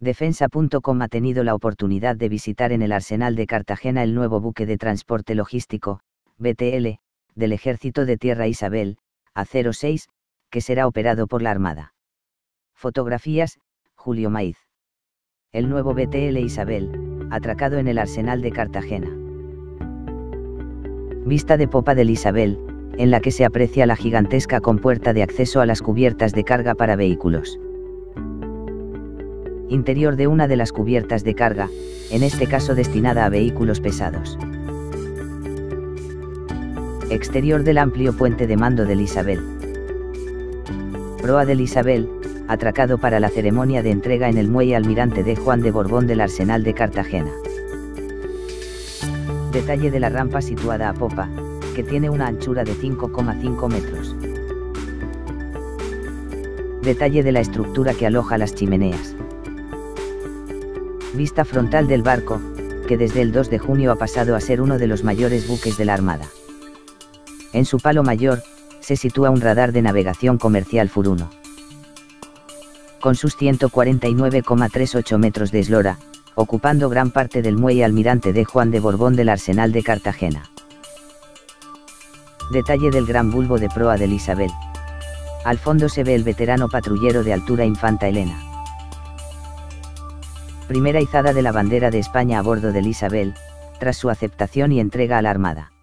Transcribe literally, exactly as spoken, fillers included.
Defensa punto com ha tenido la oportunidad de visitar en el Arsenal de Cartagena el nuevo buque de transporte logístico, B T L, del Ejército de Tierra Isabel, A cero seis, que será operado por la Armada. Fotografías, Julio Maiz. El nuevo B T L Isabel, atracado en el Arsenal de Cartagena. Vista de popa del Isabel, en la que se aprecia la gigantesca compuerta de acceso a las cubiertas de carga para vehículos. Interior de una de las cubiertas de carga, en este caso destinada a vehículos pesados. Exterior del amplio puente de mando del Isabel. Proa del Isabel, atracado para la ceremonia de entrega en el muelle Almirante D. Juan de Borbón del Arsenal de Cartagena. Detalle de la rampa situada a popa, que tiene una anchura de cinco coma cinco metros. Detalle de la estructura que aloja las chimeneas. Vista frontal del barco, que desde el dos de junio ha pasado a ser uno de los mayores buques de la Armada. En su palo mayor, se sitúa un radar de navegación comercial Furuno. Con sus ciento cuarenta y nueve coma treinta y ocho metros de eslora, ocupando gran parte del muelle Almirante D. Juan de Borbón del Arsenal de Cartagena. Detalle del gran bulbo de proa del Isabel. Al fondo se ve el veterano patrullero de altura Infanta Elena. Primera izada de la bandera de España a bordo del Isabel, tras su aceptación y entrega a la Armada.